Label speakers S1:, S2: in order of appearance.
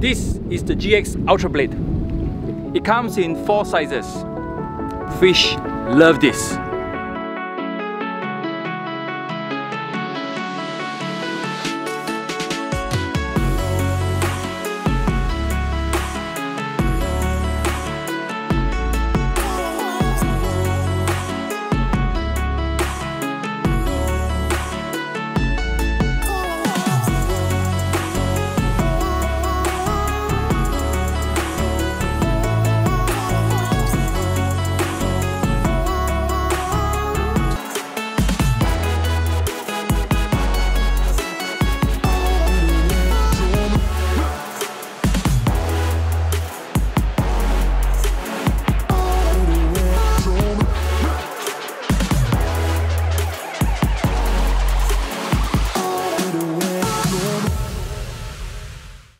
S1: This is the GX Ultra Blade. It comes in 4 sizes. Fish love this.